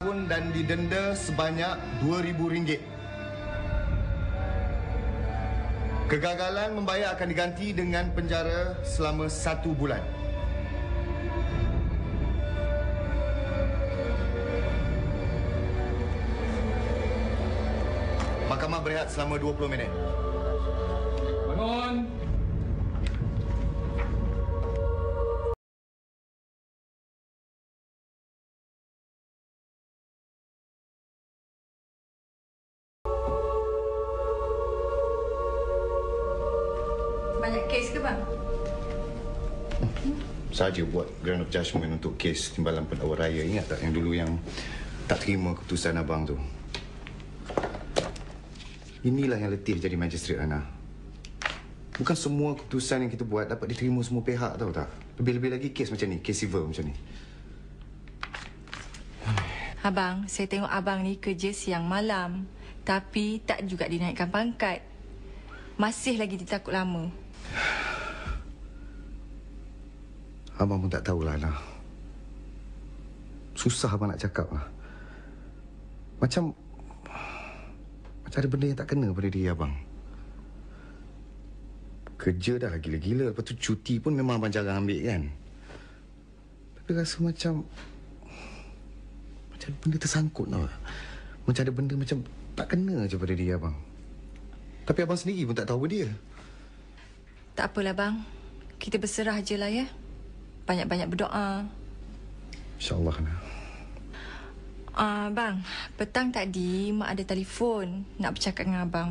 dan didenda sebanyak RM2,000. Kegagalan membayar akan diganti dengan penjara selama 1 bulan. Mahkamah berehat selama 20 minit. Bangun! Banyak kes ke bang? Saja buat grant of judgment untuk kes timbalan pendakwa raya. Ingat tak yang dulu yang tak terima keputusan abang tu? Inilah yang letih jadi magistrate, Ana. Bukan semua keputusan yang kita buat dapat diterima semua pihak, tahu tak? Lebih-lebih lagi kes macam ni, kes civil macam ni. Abang, saya tengok abang ni kerja siang malam. Tapi tak juga dinaikkan pangkat. Masih lagi ditakut lama. Abang pun tak tahulah, Ana. Susah abang nak cakap lah. Macam ada benda yang tak kena pada diri abang. Kerja dah gila-gila. Lepas tu cuti pun memang abang jarang ambil kan. Tapi rasa macam benda tersangkut tau. Macam ada benda macam tak kena je pada diri abang. Tapi abang sendiri pun tak tahu apa dia. Tak apalah bang. Kita berserah je lah ya. Banyak-banyak berdoa. InsyaAllah, Ana. Bang, petang tadi mak ada telefon nak bercakap dengan abang.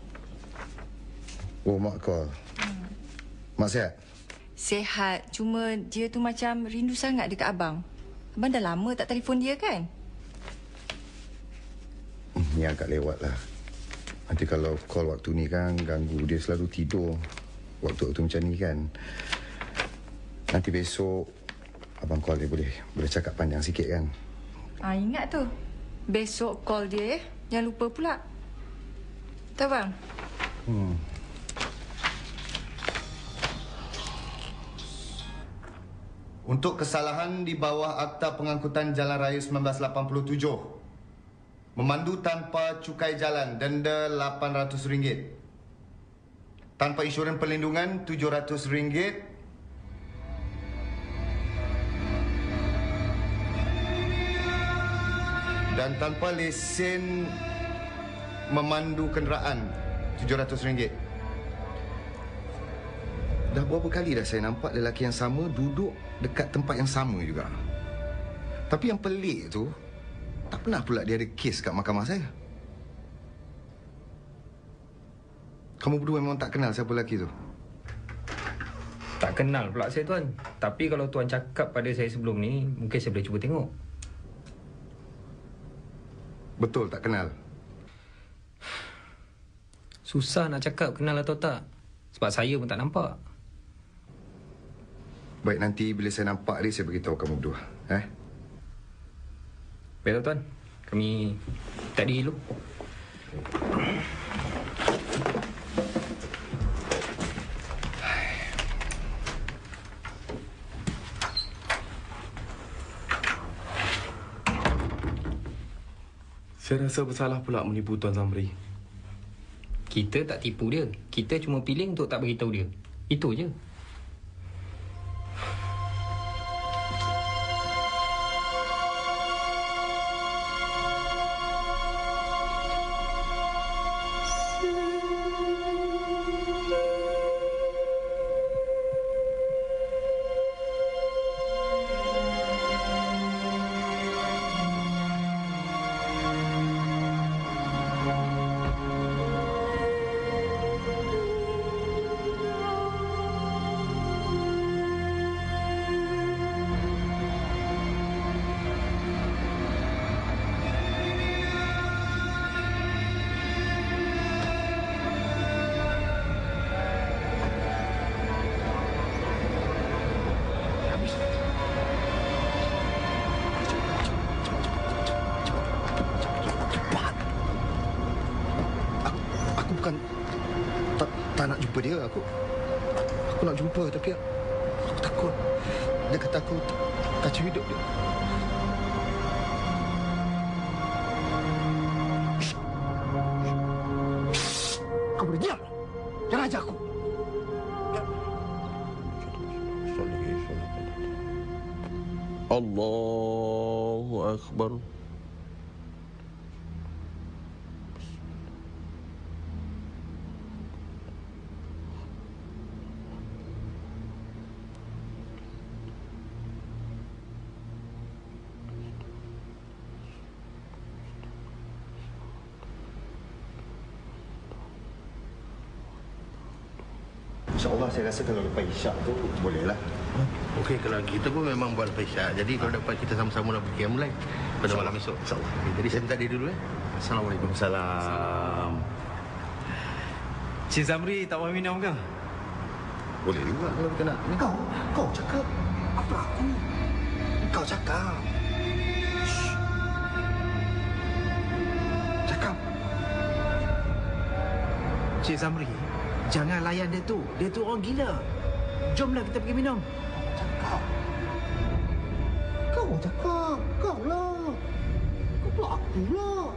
Oh, mak call. Mak sihat? Sihat, cuma dia tu macam rindu sangat dekat abang. Abang dah lama tak telefon dia kan? Ni agak lewat lah. Nanti kalau call waktu ni kan ganggu dia selalu tidur. Waktu-waktu macam ni kan. Nanti besok abang call dia boleh cakap panjang sikit kan. Ingat tu. Besok call dia ya. Jangan lupa pula. Tahu bang? Untuk kesalahan di bawah Akta Pengangkutan Jalan Raya 1987, memandu tanpa cukai jalan, denda RM800. Tanpa insurans perlindungan RM700. Dan tanpa lesen memandu kenderaan RM700. Dah berapa kali dah saya nampak lelaki yang sama duduk dekat tempat yang sama juga. Tapi yang pelik tu, tak pernah pula dia ada kes kat mahkamah saya. Kamu berdua memang tak kenal siapa lelaki tu? Tak kenal pula saya, Tuan. Tapi kalau Tuan cakap pada saya sebelum ni, mungkin saya boleh cuba tengok. Betul tak kenal? Susah nak cakap kenal atau tak. Sebab saya pun tak nampak. Baik, nanti bila saya nampak dia, saya beritahu kamu berdua. Baiklah, Tuan. Kami tak dulu. Saya rasa bersalah pula menipu Tuan Zamri. Kita tak tipu dia. Kita cuma pilih untuk tak beritahu dia. Itu je. Tak nak jumpa dia. Aku nak jumpa, tapi aku takut. Dia kata aku kacau hidup dia. boleh diam? Jangan ajar aku. Allahu Akbar. InsyaAllah saya rasa kalau lepas isyak tu bolehlah. Okey, kalau kita pun memang buat lepas isyak. Jadi kalau dapat kita sama-sama nak pergi mulai pada malam esok. InsyaAllah. Okay, jadi saya minta dia dulu. Assalamualaikum. Salam. Cik Zamri tak mahu minum ke? Boleh juga kalau kita nak. Kau cakap. Apa aku? Kau cakap. Shh. Cakap. Cik Zamri, jangan layan dia tu. Dia tu orang gila. Jomlah kita pergi minum. Cakap. Kau cakap. Kau lah. Kau pula aku lah.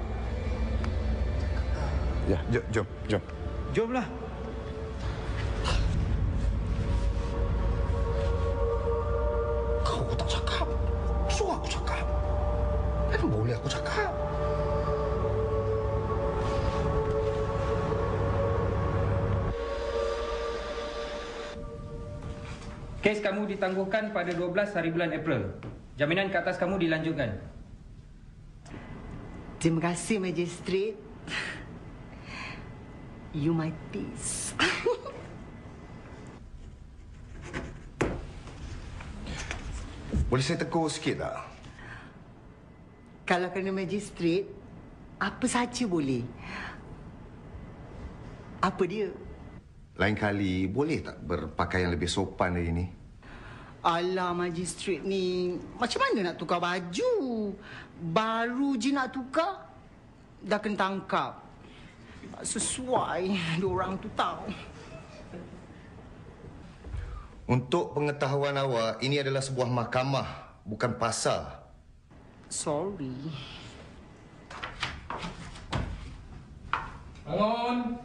Ya, jom. Jomlah. Kau tak cakap. Suruh aku cakap. Kan boleh aku cakap. Kes kamu ditangguhkan pada 12 hari bulan April. Jaminan ke atas kamu dilanjutkan. Terima kasih, Magistrate. You my peace. Boleh saya tegur sikit tak? Kalau kena Magistrate, apa saja boleh. Apa dia? Lain kali boleh tak berpakaian lebih sopan dari ini? Alah, Magistrate ni, macam mana nak tukar baju? Baru je nak tukar, dah kena tangkap. Tak sesuai, diorang tu tahu. Untuk pengetahuan awak, ini adalah sebuah mahkamah, bukan pasar. Sorry. Bangun.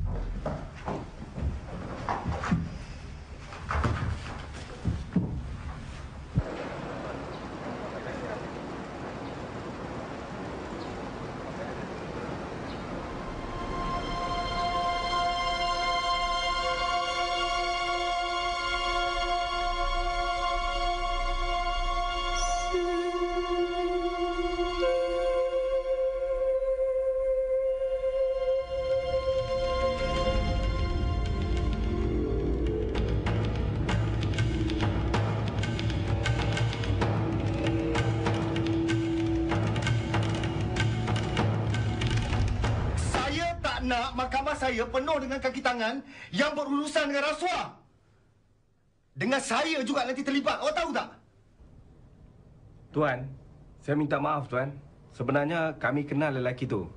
Nak mahkamah saya penuh dengan kaki tangan yang berurusan dengan rasuah. Dengan saya juga nanti terlibat. Awak tahu tak? Tuan, saya minta maaf tuan. Sebenarnya kami kenal lelaki tu.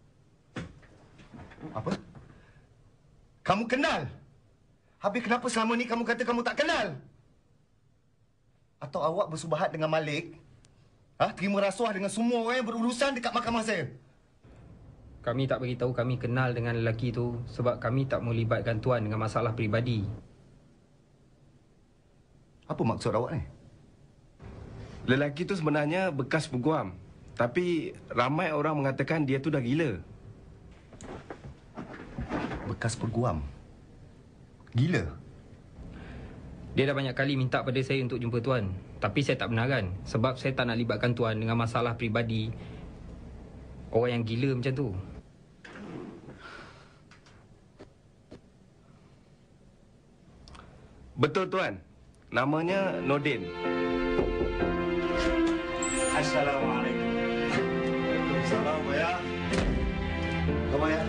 Apa? Kamu kenal? Habis kenapa selama ni kamu kata kamu tak kenal? Atau awak bersubahat dengan Malik? Terima rasuah dengan semua orang yang berurusan dekat mahkamah saya? Kami tak beritahu kami kenal dengan lelaki tu sebab kami tak mau libatkan tuan dengan masalah peribadi. Apa maksud awak ni? Lelaki tu sebenarnya bekas peguam. Tapi ramai orang mengatakan dia tu dah gila. Bekas peguam? Gila? Dia dah banyak kali minta pada saya untuk jumpa tuan. Tapi saya tak benarkan sebab saya tak nak libatkan tuan dengan masalah peribadi orang yang gila macam tu. Betul tuan. Namanya Nordin. Assalamualaikum. Salam, Maya. Kau Maya?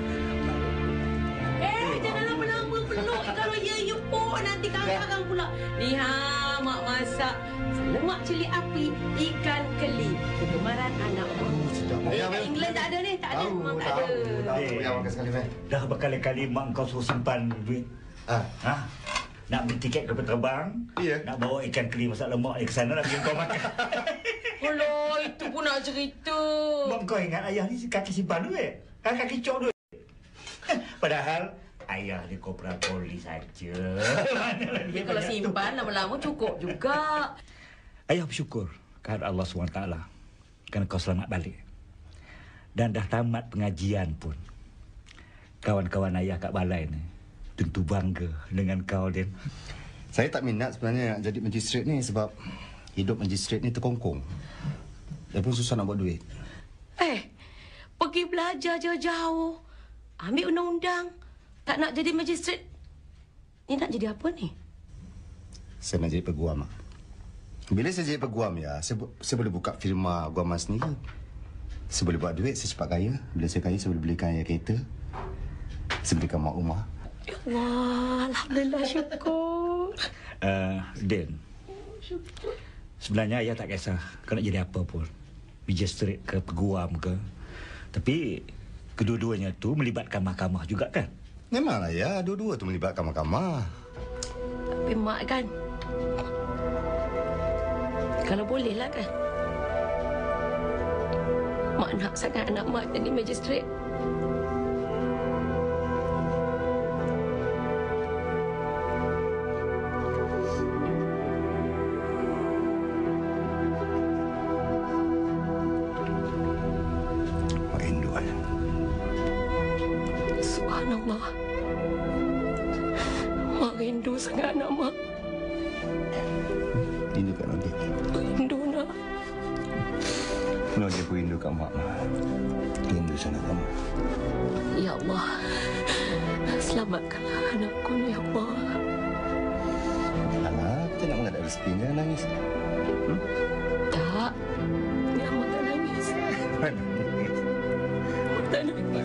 Jangan lama-lama peluk. Kalau you pun nanti kakak pula. Ni mak masak lemak cili api, ikan keli. Kegemaran anak mak. Kat England tak ada ni, tak ada. Memang tak ada. Ya, makan sekali, Maya. Dah berkali-kali mak kau suruh simpan duit. Nak beli tiket kapal terbang. Ya. Nak bawa ikan keli masak lemak ni ke sana nak bagi kau makan. Alah, itu pun nak cerita. Mak kau ingat ayah ni kaki simpan duit. Kaki cok duit. Padahal ayah di Kopra Poli saja. Dia kalau simpan lama-lama cukup juga. Ayah bersyukur kepada Allah SWT kerana kau selamat balik. Dan dah tamat pengajian pun. Kawan-kawan ayah kat balai ni tentu bangga dengan kau, Din. Saya tak minat sebenarnya nak jadi magistrate ni sebab hidup magistrate ni terkongkong. Dia pun susah nak buat duit. Pergi belajar jauh-jauh. Ambil undang-undang. Tak nak jadi magistrate. Ni nak jadi apa ni? Saya nak jadi peguam, Mak. Bila saya jadi peguam, ya, saya boleh buka firma guaman sendiri. Saya boleh buat duit, saya cepat kaya. Bila saya kaya, saya boleh belikan ayah kereta. Saya belikan mak rumah. Ya Allah, Alhamdulillah, syukur. Din, sebenarnya ayah tak kisah kau nak jadi apa pun. Magistrate ke peguam ke. Tapi kedua-duanya tu melibatkan mahkamah juga kan? Memanglah ya, dua-dua tu melibatkan mahkamah. Tapi mak kan, kalau bolehlah kan, mak nak sangat anak mak jadi magistrate. Subhanallah. Mak rindu sangat anak mak. Rindu kat Nodi. Rindu nak. Nodi pun rindu kat mak. Rindu sangat kat mak. Ya Allah. Selamatkanlah anakku ni, ya Allah. Alah, kita nak menghadap rezeki, jangan nangis. Tak. Ni Mak tak nangis. Mak tak nangis.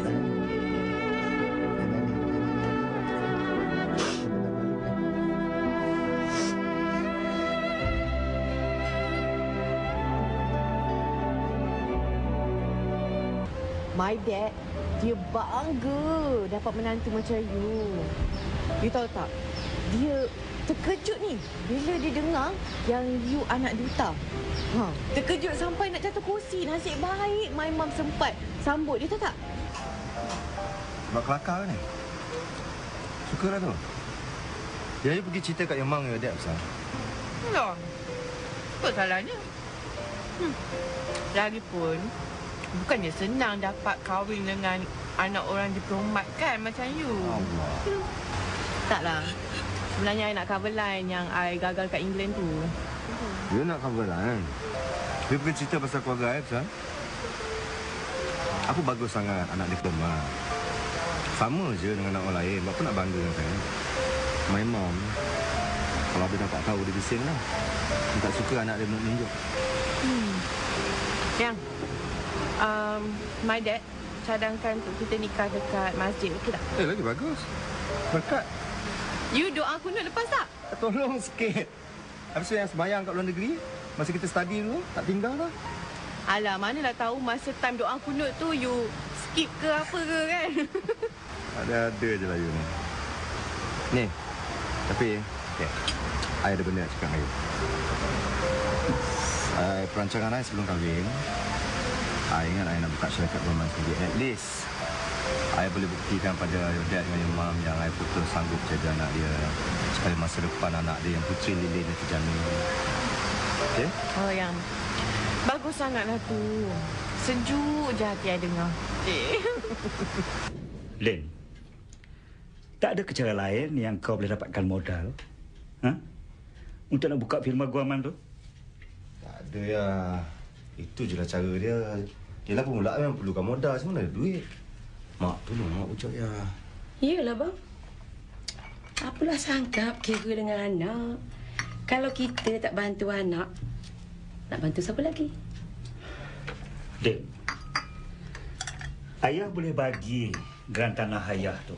My dad, dia bangga dapat menantu macam you. You tahu tak? Dia terkejut ni bila dia dengar yang you anak duta. Terkejut sampai nak jatuh kursi. Nasib baik my mum sempat sambut dia, tahu tak? Buat kelakar ni. Sukalah tu. Dia pergi cerita kat Yamang your dad besar. Loh, apa salahnya? Lagipun, bukannya senang dapat kahwin dengan anak orang diplomat kan macam you. Allah. Taklah. Sebenarnya I nak cover line yang I gagal kat England tu. Dia nak cover line. Dia pergi cerita pasal keluarga I besar. Aku bagus sangat anak diplomat. Sama je dengan anak orang lain. Apa nak bangga dengan saya? My mom, kalau dia dapat tahu dia bising lah. Dia tak suka anak dia menunjuk. Yang my dad cadangkan untuk kita nikah dekat masjid, okey tak? Lagi bagus. Berkat. You doa kunut lepas tak? Tolong sikit. Habis tu yang sembahyang kat luar negeri, masa kita study dulu, tak tinggal lah. Alah, manalah tahu masa time doa kunut tu you skip ke apa ke kan? Ada je lah you ni. Ni, tapi okay, I ada benda nak cakap dengan you. Perancangan I sebelum kahwin, I ingat I nak buka syarikat guaman sendiri. At least I boleh buktikan pada your dad dengan your mom yang I betul sanggup jaga anak dia, supaya masa depan anak dia yang puteri lilin dia terjamin. Okay? Oh, yang bagus sangatlah tu. Sejuk je hati I dengar. Lin, tak ada cara lain yang kau boleh dapatkan modal untuk nak buka firma guaman tu? Tak ada ya. Itu je lah cara dia. Yelah pemula memang perlukan modal. Semua ada duit. Mak, tolong mak ucap ya. Iyalah bang. Apalah sangkap kira dengan anak. Kalau kita tak bantu anak, nak bantu siapa lagi? Dek, ayah boleh bagi geran tanah ayah tu.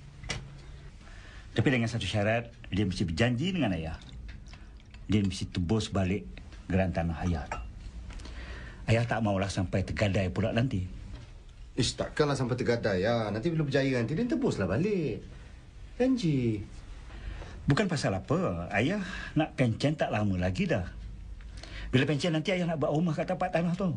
Tapi dengan satu syarat, dia mesti berjanji dengan ayah. Dia mesti tebus balik geran tanah ayah tu. Ayah tak maulah sampai tergadai pula nanti. Ish, takkanlah sampai tergadai ya. Nanti bila berjaya nanti dia tebuslah balik. Janji. Bukan pasal apa. Ayah nak pencen tak lama lagi dah. Bila pencen nanti ayah nak buat rumah kat tapak tanah tu.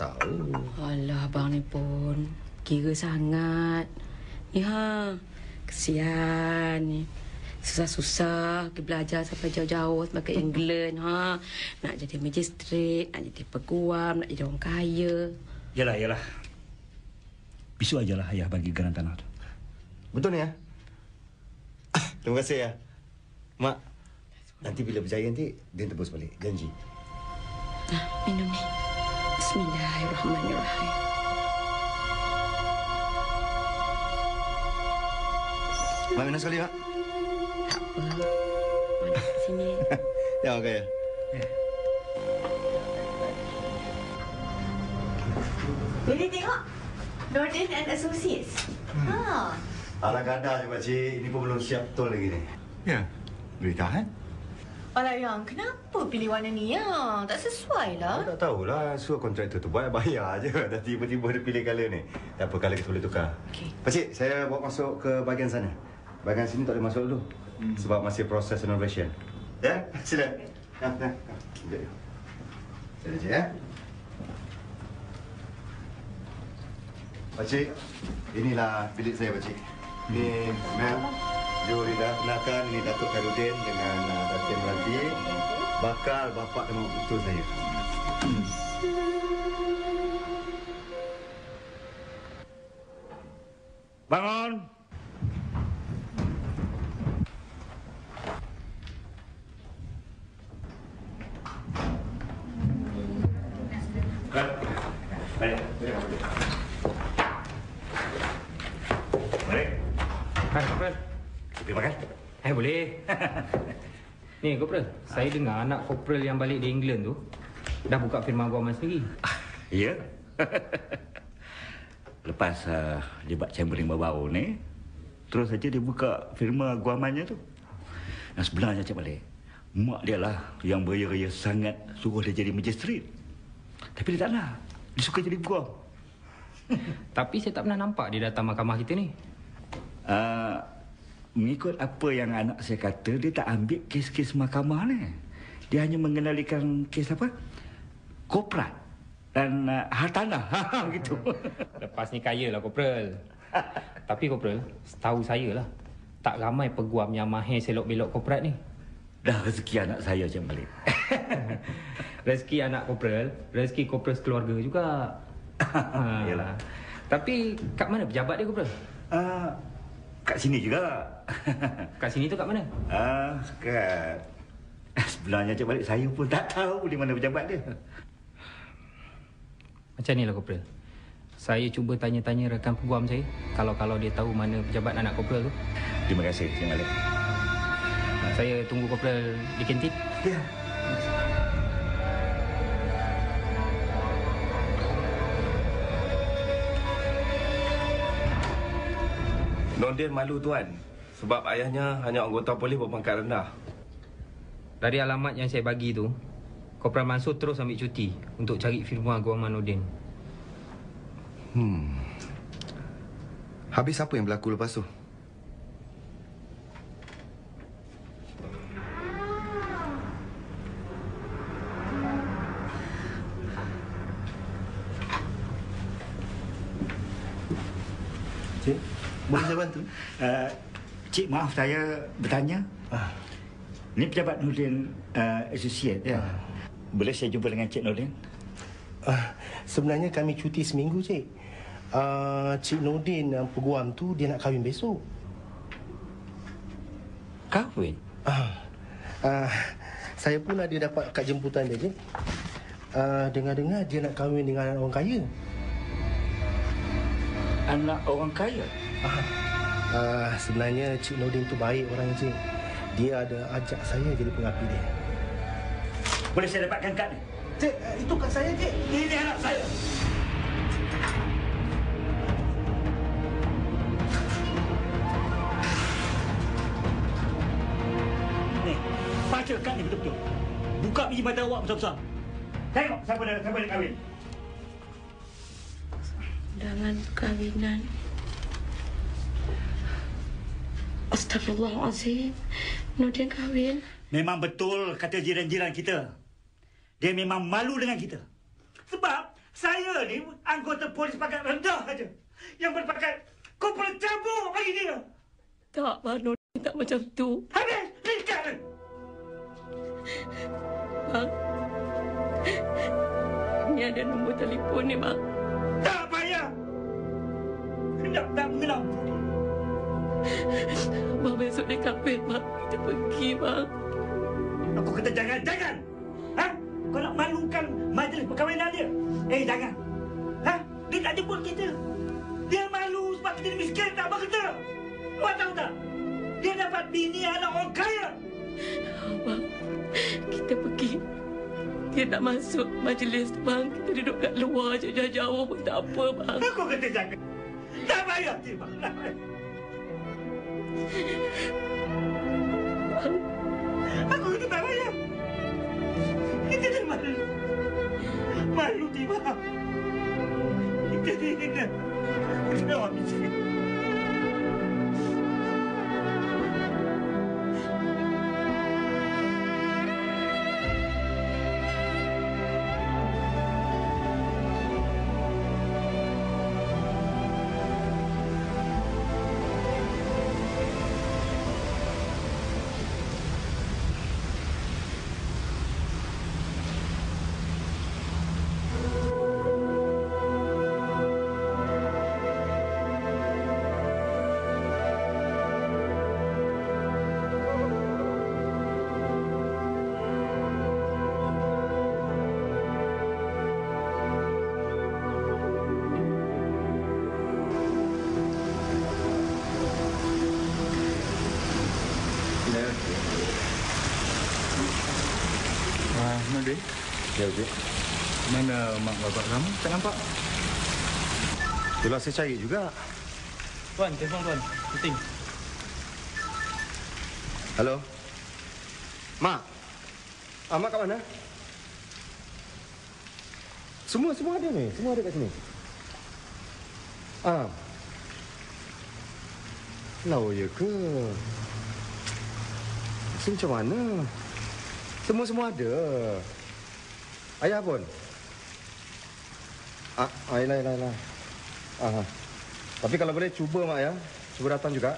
Tahu. Alah abang ni pun kira sangat. Ni Kesian ni. Susah-susah pergi belajar sampai jauh-jauh sampai ke England. Nak jadi magistrate, nak jadi peguam, nak jadi orang kaya. Yalah. Besok ajalah ayah bagi geran tanah tu. Betul ni ya? Terima kasih ya. Mak, nanti bila berjaya nanti, dia tebus balik. Janji. Minum ni. Bismillahirrahmanirrahim. Mak minum sekali, Mak. Tak apa. Mana kat sini. Ya, okey ya. Boleh tengok? Nordin and Associates. Alah kadar je, Pakcik. Ini pun belum siap betul lagi ni. Ya, boleh tahan. Alah yang, kenapa pilih warna ni ya? Tak sesuai lah. Saya tak tahulah. Suruh kontraktor tu buat, bayar je. Dan tiba-tiba dia pilih colour ni. Tak apa, colour kita boleh tukar. Okey. Pakcik, saya bawa masuk ke bahagian sana. Bahagian sini tak boleh masuk dulu. Sebab masih proses renovation. Ya, sila. Sekejap. Sila je ya. Pakcik, inilah bilik saya, Pakcik. Ini Mel, Jorida, kenalkan ini Datuk Khairuddin dengan Datin Meranti. Bakal bapa dan betul saya. Bangun! Balik. Hai, Kopral. Pergi makan? Boleh. Ni, Kopral. Saya dengar anak Kopral yang balik di England tu dah buka firma guaman sendiri. Ya. Lepas dia buat chamberlain baru ni, terus saja dia buka firma guamannya tu. Dan sebenarnya cik balik, mak dia lah yang beria-ria sangat suruh dia jadi magistrate. Tapi dia tak nak. Dia suka jadi guam. Tapi saya tak pernah nampak dia datang mahkamah kita ni. Mengikut apa yang anak saya kata, dia tak ambil kes-kes mahkamah ni. Dia hanya mengendalikan kes apa? Korporat dan hartanah. Gitu. Lepas ni kaya lah, Kopral. Tapi, Kopral, setahu saya lah, tak ramai peguam yang mahir selok-belok korporat ni. Dah rezeki anak saya je balik. Rezeki anak Kopral, rezeki Kopral sekeluarga juga. Yalah. Tapi, kat mana pejabat dia, Kopral? Kat sini juga. Kat sini tu kat mana? Sebenarnya cik balik saya pun tak tahu di mana pejabat dia. Macam ni lah, Kopral. Saya cuba tanya-tanya rakan peguam saya kalau dia tahu mana pejabat anak Kopral tu. Terima kasih, Cik Malik. Saya tunggu Kopral di kantin. Ya. Nordin malu tuan. Sebab ayahnya hanya anggota polis berpangkat rendah. Dari alamat yang saya bagi tu, Kopral Mansur terus ambil cuti untuk cari firma guaman Nordin. Habis apa yang berlaku lepas tu? Cik, boleh saya bantu? Cik, maaf saya bertanya. Ni pejabat Nordin Associate ya? Boleh saya jumpa dengan Cik Nordin? Sebenarnya kami cuti seminggu, Cik. Cik Nordin yang peguam tu dia nak kahwin besok. Kahwin? Saya pun ada dapat kad jemputan dia, Cik. Dengar-dengar dia nak kahwin dengan anak orang kaya. Anak orang kaya? Sebenarnya Cik Nordin tu baik orang, Cik. Dia ada ajak saya jadi pengapi dia. Boleh saya dapatkan kad ni? Cik, itu kad saya, Cik. Ini anak saya. Ni, baca kad ni betul-betul. Buka biji mata awak besar-besar. Tengok siapa dia kahwin. Undangan perkahwinan. Astagfirullahalazim. Nordin kahwin. Memang betul kata jiran-jiran kita. Dia memang malu dengan kita. Sebab saya ni anggota polis pangkat rendah saja. Yang berpangkat korporal cabur bagi dia. Tak, Bang. Tak macam tu. Habis! Ringkan! Bang. Ini ada nombor telefon ni, Bang. Tak payah! Hendak tak mengenal. Bang, besok dia kahwin, Bang. Kita pergi, Bang. Aku kata jangan! Ha? Kau nak malukan majlis perkahwinan dia? Jangan! Ha? Dia tak jemput kita. Dia malu sebab kita miskin, tak bekerja. Awak tahu tak? Dia dapat bini anak orang kaya. Bang, kita pergi. Dia tak masuk majlis, Bang. Kita duduk kat luar je, jauh-jauh pun tak apa, Bang. Aku kata jangan. Tak payah, Bang. Tak payah. Bang. Aku kata tak payah. Kita dah malu. Malu, Tiba. Kita dihina. Kita orang miskin. Nadi? Ya, Cik. Mana mak bapak kamu? Tak nampak. Itulah saya cari juga. Tuan, telefon tuan. Penting. Halo? Mak? Mak kat mana? Semua ada ni. Semua ada kat sini. Lau ya ke? Macam mana? Semua ada. Ayah pun? Yelah. Tapi kalau boleh cuba mak ya. Cuba datang juga.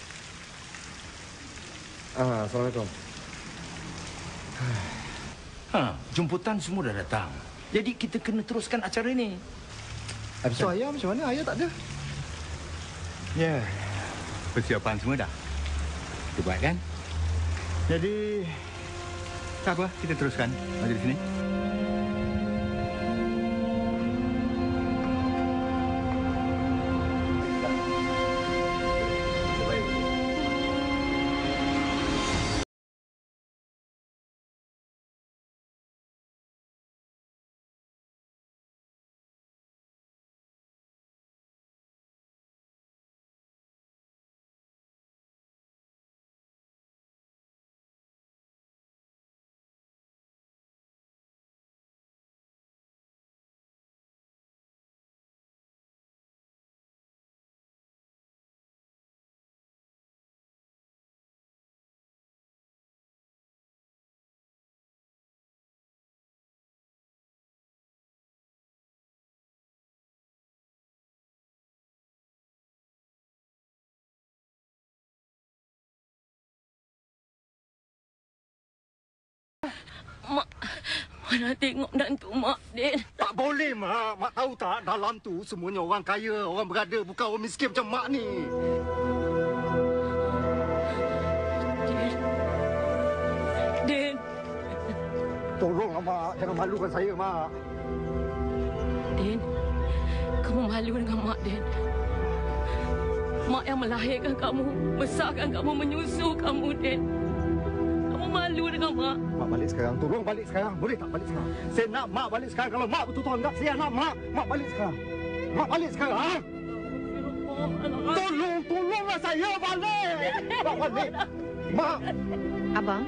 Assalamualaikum. Jemputan semua dah datang. Jadi kita kena teruskan acara ini. So ayah macam mana? Ayah tak ada. Ya. Persiapan semua dah. Kita buat kan? Jadi tak apa, kita teruskan majlis ini. Mak nak tengok menantu Mak, Din. Tak boleh, Mak. Mak tahu tak, dalam tu semuanya orang kaya, orang berada, bukan orang miskin macam Mak ni. Din. Tolonglah, Mak. Jangan malukan saya, Mak. Din, kamu malu dengan Mak, Din. Mak yang melahirkan kamu, besarkan kamu, menyusu kamu, Din. Kamu malu dengan Mak. Mak balik sekarang. Tolong balik sekarang. Boleh tak balik sekarang? Saya nak Mak balik sekarang. Kalau Mak betul-betul anggap saya anak Mak, Mak balik sekarang. Mak balik sekarang. Tolonglah saya balik. Mak balik. Mak. Abang.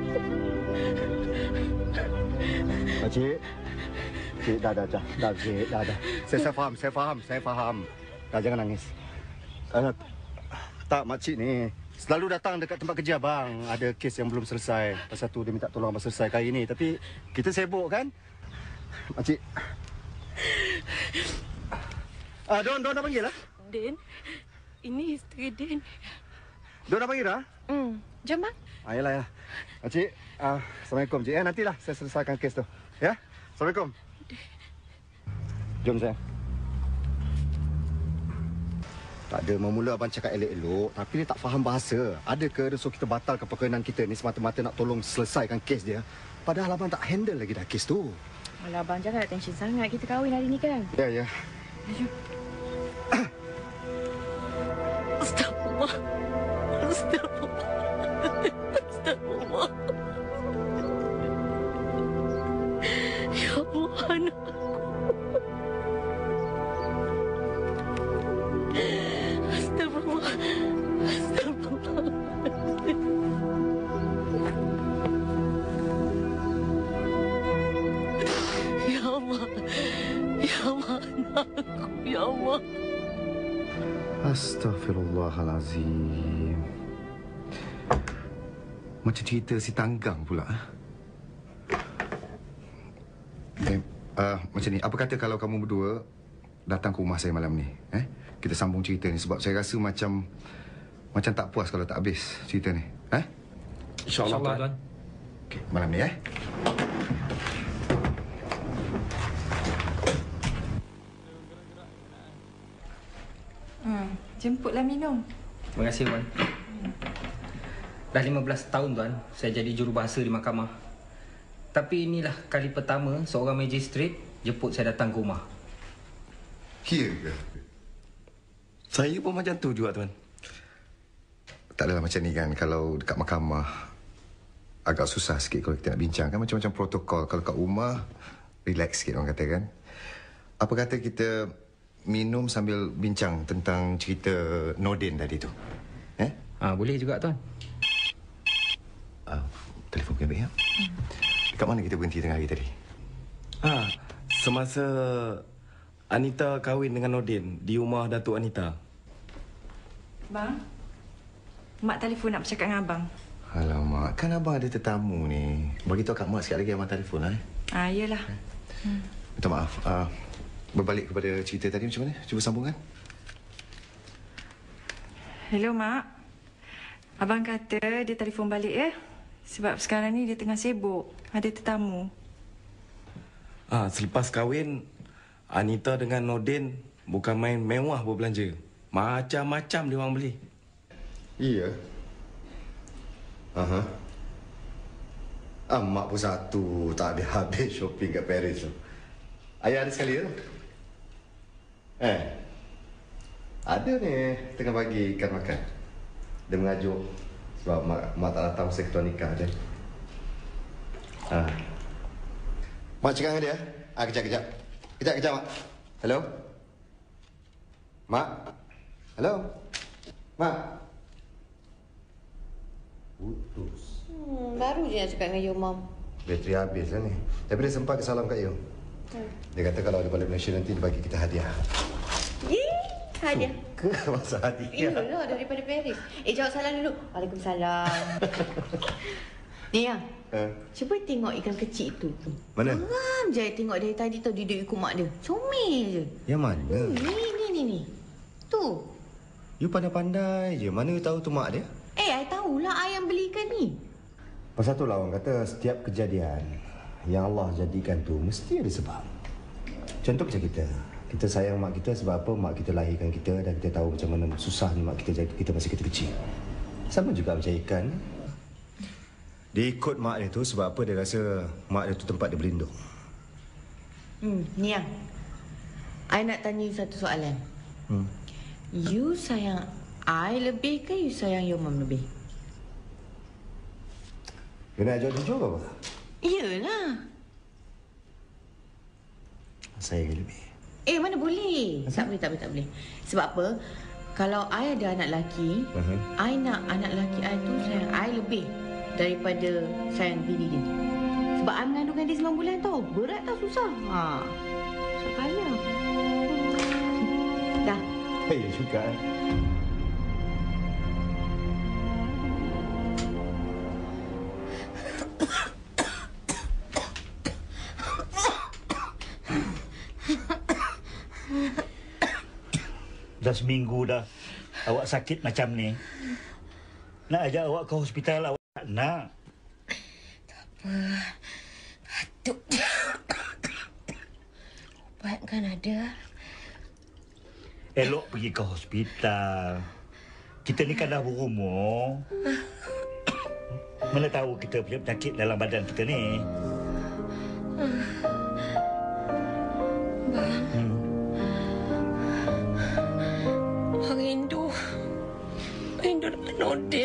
Cik. Cik, dah. Cik, dah. Saya faham. Dah, jangan nangis. Tak, makcik ni selalu datang dekat tempat kerja abang. Ada kes yang belum selesai. Pasal tu dia minta tolong abang selesaikan hari ni. Tapi kita sibuk kan? Makcik. Don dah panggil lah. Din, ini isteri Din. Diorang panggil dah? Jom bang. Ayolah ya. Cik, Assalamualaikum cik. Nantilah saya selesaikan kes tu. Ya? Assalamualaikum. Jom sayang. Tak ada, memula abang cakap elok-elok tapi dia tak faham bahasa. Adakah so kita batalkan perkahwinan kita ni semata-mata nak tolong selesaikan kes dia? Padahal abang tak handle lagi dah kes tu. Alah abang, jangan tension sangat. Kita kahwin hari ni kan? Ya, ya. Jom. Astagfirullah. Astagfirullah. Astagfirullah. Ya Allah, anakku. Astagfirullah. Astagfirullah. Ya Allah. Ya Allah, anakku. Ya Allah. Astaghfirullahalazim. Macam cerita si Tanggang pula. Macam ni, apa kata kalau kamu berdua datang ke rumah saya malam ni? Kita sambung cerita ni sebab saya rasa macam tak puas kalau tak habis cerita ni. InsyaAllah, Tuan. Okey, malam ni Jemputlah minum. Terima kasih, Wan. Dah 15 tahun, Tuan, saya jadi jurubahasa di mahkamah. Tapi inilah kali pertama seorang magistrate jemput saya datang ke rumah. Ya ke? Saya pun macam tu juga, Tuan. Tak adalah macam ni kan. Kalau dekat mahkamah agak susah sikit kalau kita nak bincang kan. Macam-macam protokol. Kalau kat rumah relax sikit orang kata kan. Apa kata kita minum sambil bincang tentang cerita Nordin tadi tu? Boleh juga, Tuan. Telefon kena baik ya? Kat mana kita berhenti tengah hari tadi? Semasa Anita kahwin dengan Nordin di rumah Datuk Anita. Bang, Mak telefon nak bercakap dengan Abang. Alamak, kan Abang ada tetamu ni. Bagi tahu kat Mak sikit lagi Abang telefon lah. Yelah. Minta maaf. Berbalik kepada cerita tadi macam mana? Cuba sambungkan. Hello, Mak. Abang kata dia telefon balik ya. Sebab sekarang ni dia tengah sibuk. Ada tetamu. Selepas kahwin, Anita dengan Nordin bukan main mewah berbelanja. Macam-macam dia orang beli. Iya. Mak pun satu. Tak habis shopping kat Paris tu. Ayah ada sekali tu. Ada ni tengah bagi ikan makan. Dia mengajuk sebab mak tak datang masa ketua nikah je. Mak cakap dengan dia. Kejap, Mak. Hello? Mak? Hello? Mak? Putus. Baru je nak cakap dengan your mom. Bateri habis lah ni. Tapi dia sempat ke salam kat you. Dia kata kalau ada balik Malaysia nanti dia bagi kita hadiah. Hadiah? Ke masa hadiah? Iyalah, daripada Paris. Jawab salam dulu. Waalaikumsalam. Ni yang, cuba tengok ikan kecil tu. Mana? Geram je tengok dari tadi tu duduk ikut mak dia. Comel je. Yang mana? Ni. Tu. You pandai-pandai je. Mana you tahu tu mak dia? I tahulah I yang belikan ni. Pasal tu lah orang kata setiap kejadian yang Allah jadikan tu mesti ada sebab. Contoh macam kita. Kita sayang mak kita sebab apa? Mak kita lahirkan kita dan kita tahu macam mana susahnya mak kita jaga kita masa kita kecil. Sama juga macam ikan. Dia ikut mak dia tu sebab apa? Dia rasa mak dia tu tempat dia berlindung. Ni yang, I nak tanya you satu soalan. You sayang I lebih ke you sayang your mom lebih? You nak jawab jujur ke apa? Iyalah. Saya lebih. Mana boleh? Tak boleh. Sebab apa? Kalau I ada anak lelaki, I nak anak lelaki I tu sayang I lebih daripada sayang bini dia. Sebab I mengandungkan dia 9 bulan tau. Berat tau, susah. Sekali. Dah. Ya juga. Dah seminggu dah awak sakit macam ni. Nak ajak awak ke hospital, awak tak nak. Tak apa. Batuk. Ubat kan ada. Elok pergi ke hospital. Kita ni kan dah berumur. Mana tahu kita punya penyakit dalam badan kita ni. Bang. Bang rindu. Rindu dengan Nordin.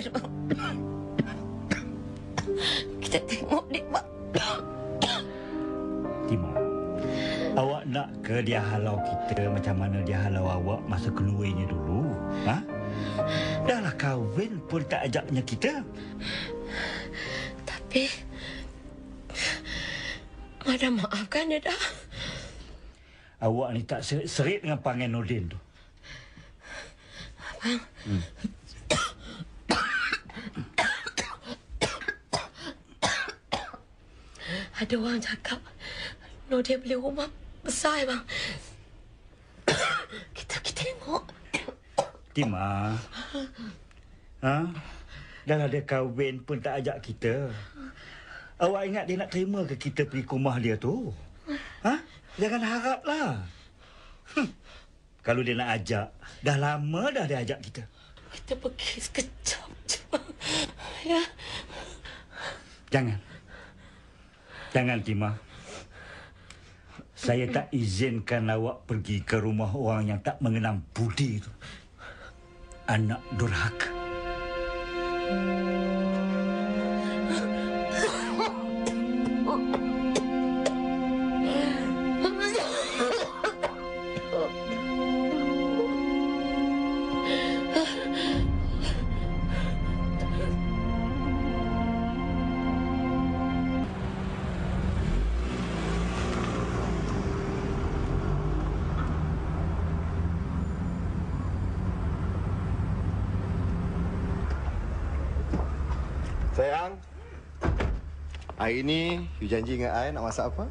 Kita tengok dia, Bang. Tima, awak nak ke dia halau kita macam mana dia halau awak masa keluarnya dulu? Ha? Dah lah kahwin pun tak ajaknya kita. Tapi ada maafkan dia dah. Awak ni tak serit dengan panggil Nordin tu. Abang. Ada orang cakap Nordin beli rumah besar, bang. Kita tengok. Tima. Ha? Dah lah dia kahwin pun tak ajak kita. Awak ingat dia nak terima ke kita pergi ke rumah dia tu? Ha? Jangan haraplah. Kalau dia nak ajak, dah lama dah dia ajak kita. Kita pergi sekejap je. Ya. Jangan. Jangan, Tima. Saya tak izinkan awak pergi ke rumah orang yang tak mengenal budi itu. Anak durhaka. Sayang, hari ni you janji dengan I nak masak apa?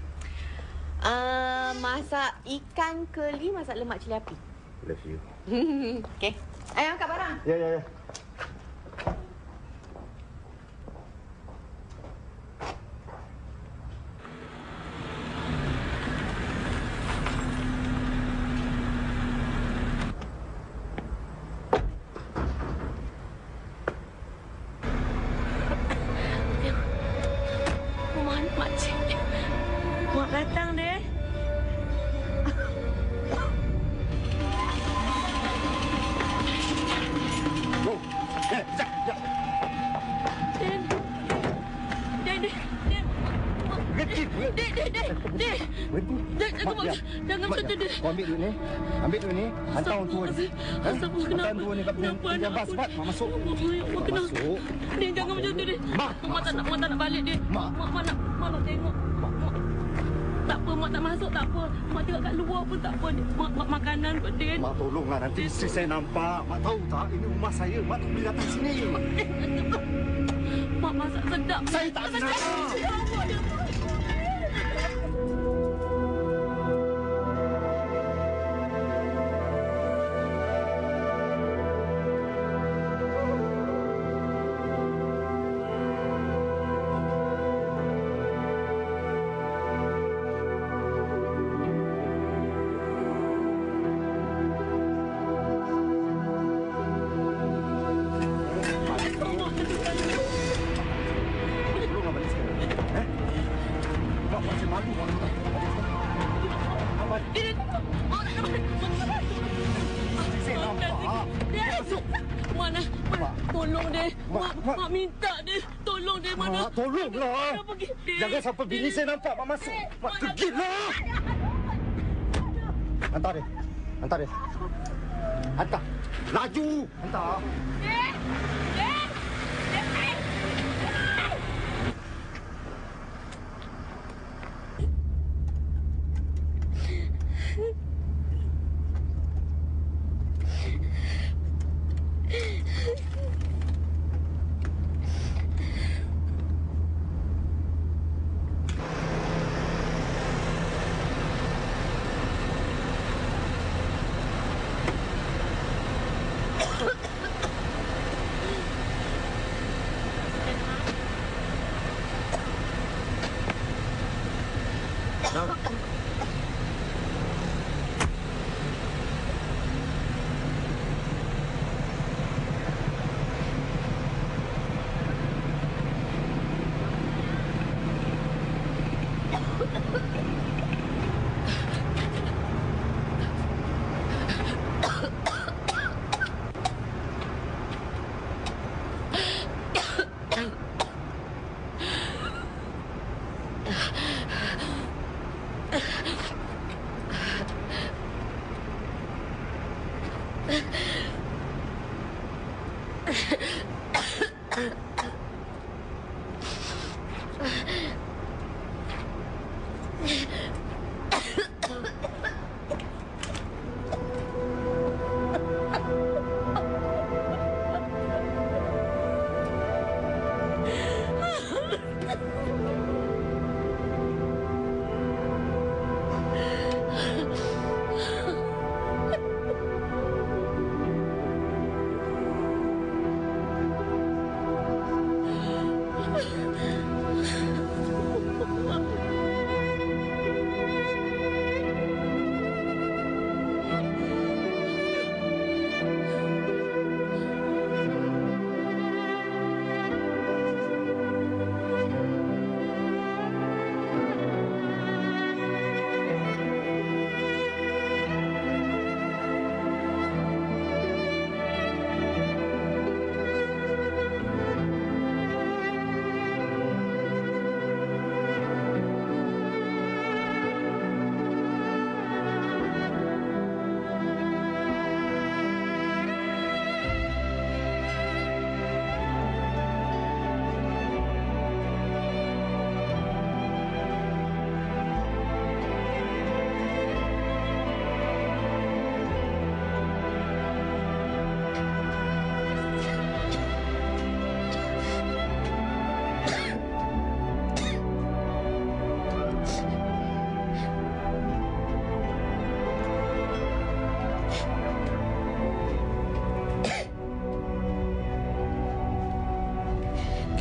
Masak ikan keli, masak lemak cili api. Love you. Okey. Ayo angkat barang. Ya. Mak datang deh. Jangan macam tu, Dek. Kau ambil duit ni. Ambil duit ni. Hantar orang tua ni. Hantar orang tua ni kat pinjam bas. Cepat, Mak masuk. Mak masuk. Dek, jangan macam tu, Dek. Mak tak nak balik, Dek. Mak nak tengok. Tak apa, Mak tak masuk, tak apa. Mak tengok kat luar pun tak apa. Mak makanan pun, Dek. Mak tolonglah, nanti isteri saya nampak. Mak tahu tak, ini rumah saya. Mak tak boleh datang sini. Mak masak sedap. Saya tak nak. Tolong deh. Mak minta deh. Tolong deh, mana? Tolonglah. Jangan sampai bini saya nampak Mak masuk. Mak pergilah. Hantar dia. Hantar. Laju. Hantar.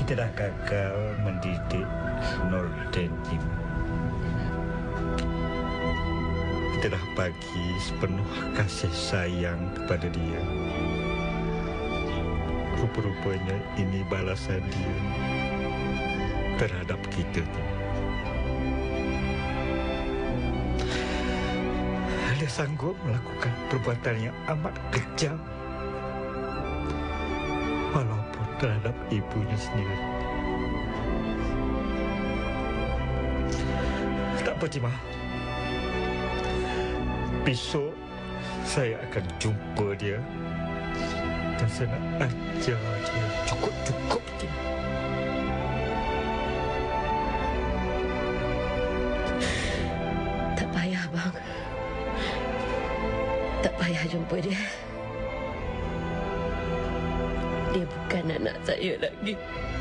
kita dah gagal mendidik Nur dan Jim. Kita dah bagi sepenuh kasih sayang kepada dia. Rupa-rupanya ini balasan dia terhadap kita tu. Dia sanggup melakukan perbuatan yang amat kejam walaupun terhadap ibunya sendiri. Tak apa, Cima. Besok saya akan jumpa dia dan saya nak ajar dia cukup-cukup, Cima. Tak payah, bang. Tak payah jumpa dia. Dia bukan anak saya lagi.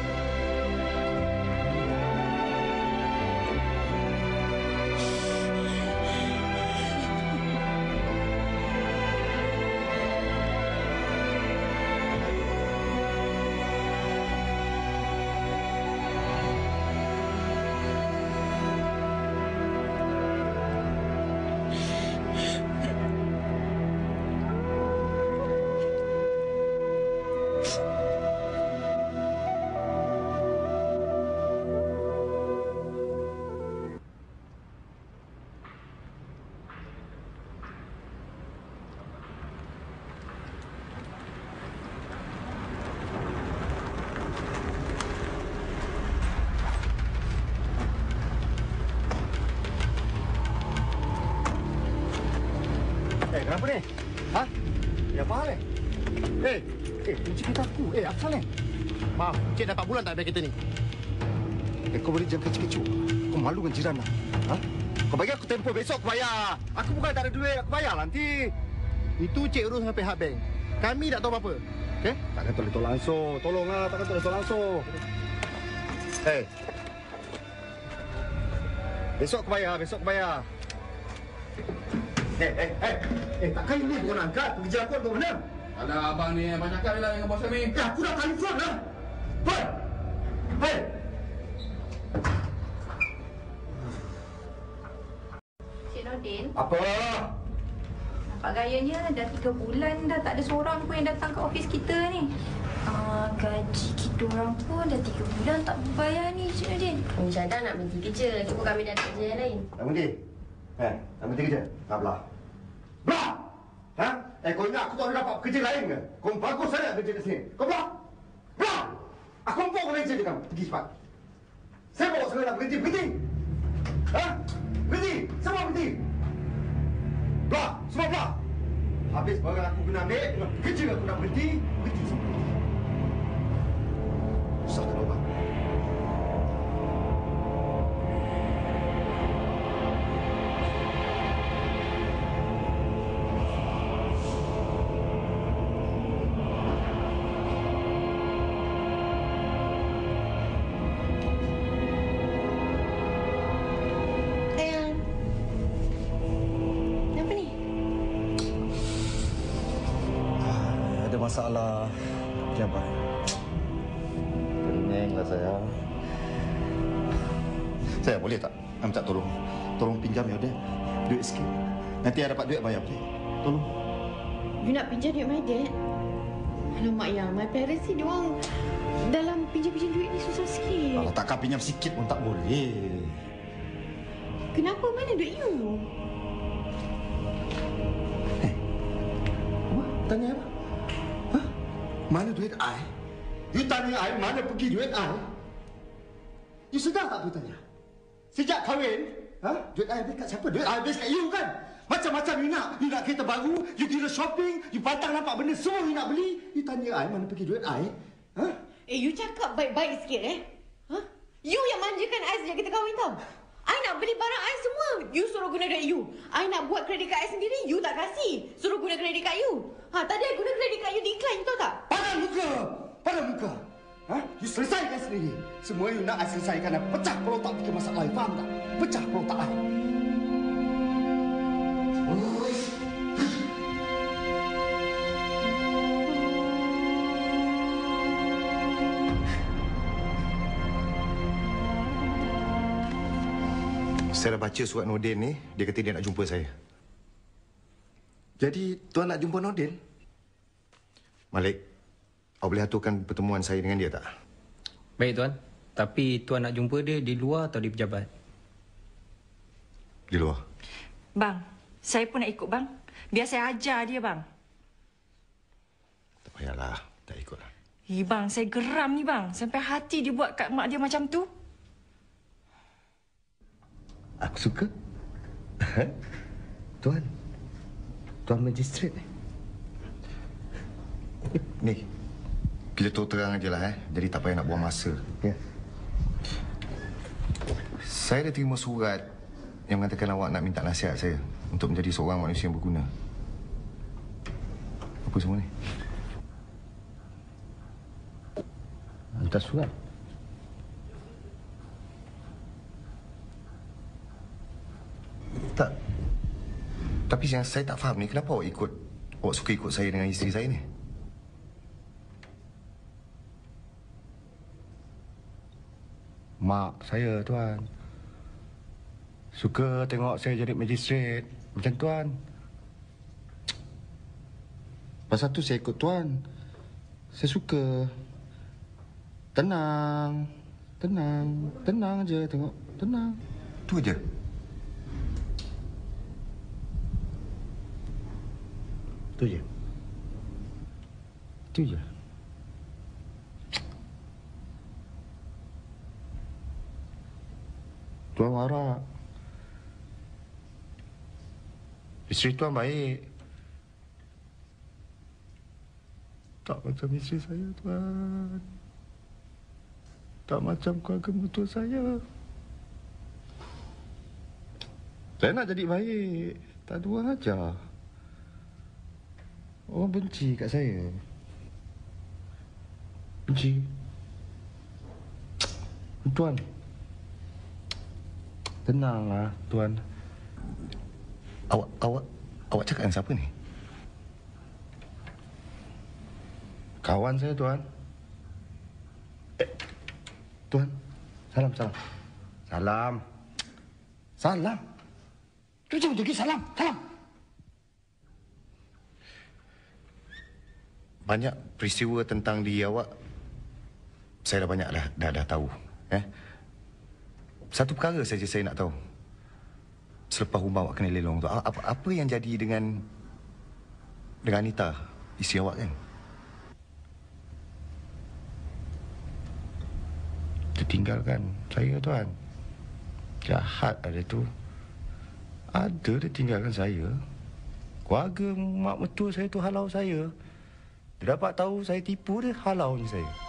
Kenapa ni? Ha? Ya apa hal ni? Kunci kereta aku. Apa hal ni? Maaf, Cik dah 4 bulan tak bayar kereta ni. Kau boleh jangan kecil-kecil. Kau malu dengan jiran lah. Ha? Kau bagi aku tempoh, besok aku bayar. Aku bukan tak ada duit, aku bayar nanti. Itu Cik urus dengan pihak bank. Kami tak tahu apa-apa. Okey? Takkan tolong langsung. Tolonglah, takkan tolong langsung. Besok aku bayar, besok aku bayar. Takkan ini bukan angkat. Kerja aku ke mana? Ada abang ni, abang cakap lah dengan bos kami. Aku dah telefon lah. Cik Nordin. Apa? Nampak gayanya dah 3 bulan dah tak ada seorang pun yang datang ke ofis kita ni. Gaji kita orang pun dah 3 bulan tak berbayar ni, Cik Nordin. Syahdan nak berhenti kerja. Cuba kami dah ada kerja yang lain. Nak berhenti? Nak berhenti kerja? Tak belah. Belah! Ha? Kau ingat aku tak ada dapat kerja lain ke? Kau bagus sangat kerja kat sini. Kau belah! Belah! Aku empuk kau kerja je kamu. Pergi cepat. Saya bawa segala nak berhenti. Berhenti! Ha? Berhenti! Semua berhenti! Belah! Semua belah! Habis barang aku kena ambil, dengan kerja aku nak berhenti. Berhenti semua. Susah kalau bang. Masalah jabat. Keninglah saya. Saya boleh tak minta tolong? Tolong pinjam ya deh. Duit sikit. Nanti ada dapat duit bayar boleh. Tolong. You nak pinjam duit my dad? Alamak ya, my parents ni diorang dalam pinjam-pinjam duit ni susah sikit. Kalau takkan pinjam sikit pun tak boleh. Kenapa? Mana duit you? Tanya apa? Mana duit I? You tanya I mana pergi duit I? You sedar tak aku tanya? Sejak kahwin, duit I habis kat siapa? Duit I habis kat you kan? Macam-macam you nak. You nak kereta baru, you gila shopping, you pantang nampak benda semua you nak beli. You tanya I mana pergi duit I? You cakap baik-baik sikit You yang manjakan I sejak kita kahwin tau. I nak beli barang I semua, you suruh guna duit you. I nak buat kredit kad I sendiri, you tak kasih. Suruh guna kredit kad you. Tadi I guna kredit kad you decline, tahu tak? Pada muka. You selesaikan sendiri. Semua you nak I selesaikan. Pecah kalau tak fikir masalah I, faham tak? Pecah kalau tak I. Saya dah baca surat Nordin ni. Dia kata dia nak jumpa saya. Jadi, Tuan nak jumpa Nordin? Malik, awak boleh aturkan pertemuan saya dengan dia tak? Baik, Tuan. Tapi Tuan nak jumpa dia di luar atau di pejabat? Di luar. Bang, saya pun nak ikut, bang. Biar saya ajar dia, bang. Tak payahlah. Tak ikutlah. Bang, saya geram ni, bang. Sampai hati dia buat kat mak dia macam tu. Aku suka. Tuan. Tuan Magistrat ni. Ni. Kita terang je lah. Jadi tak payah nak buang masa. Ya. Saya dah terima surat yang mengatakan awak nak minta nasihat saya untuk menjadi seorang manusia yang berguna. Apa semua ni? Hantar surat. Tak. Tapi yang saya tak faham ni, kenapa awak suka ikut saya dengan isteri saya ni? Mak saya, Tuan. Suka tengok saya jadi magistrat. Macam Tuan. Pasal tu saya ikut Tuan. Saya suka. Tenang. Tenang. Tenang je tengok. Tenang. Tu je. Tu je. Tu je. Tuan marah. Isteri Tuan baik. Tak macam isteri saya, Tuan. Tak macam keluarga mertua saya. Saya nak jadi baik. Tak ada orang ajar. Orang benci kat saya. Benci. Tuan. Tenanglah, Tuan. Awak cakap dengan siapa ni? Kawan saya, Tuan. Tuan. Salam. Salam. Tu jangan pergi salam. Banyak peristiwa tentang diri awak saya dah banyak dah tahu. Satu perkara saja saya nak tahu. Selepas rumah awak kena lelong tu, apa yang jadi dengan Anita, isteri awak kan? Dia tinggalkan saya, Tuan. Jahat ada tu. Ada dia tinggalkan saya. Keluarga mak mertua saya tu halau saya. Dia dapat tahu saya tipu dia, halau ni saya.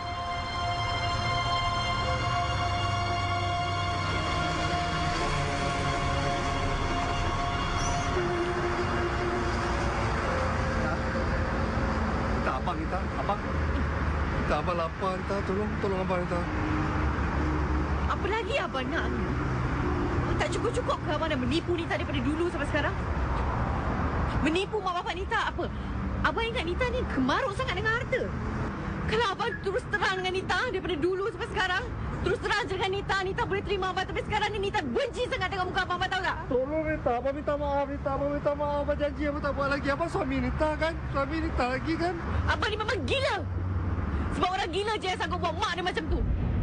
Abang lapar, Nita. Tolong Abang, Nita. Apa lagi Abang nak ni? Tak cukup-cukup ke Abang dah menipu Nita daripada dulu sampai sekarang? Menipu mak bapak Nita apa? Abang ingat Nita ni kemaruk sangat dengan harta. Kalau Abang terus terang dengan Nita daripada dulu sampai sekarang, terus terang je dengan Nita boleh terima Abang. Tapi sekarang ni Nita benci sangat dengan muka Abang tahu tak? Tolong Nita, Abang minta maaf Nita. Abang minta maaf, Abang janji Abang tak buat lagi. Abang suami Nita kan? Suami Nita lagi kan? Abang ni memang gila. Sebab orang gila je yang sanggup buat mak dia macam tu.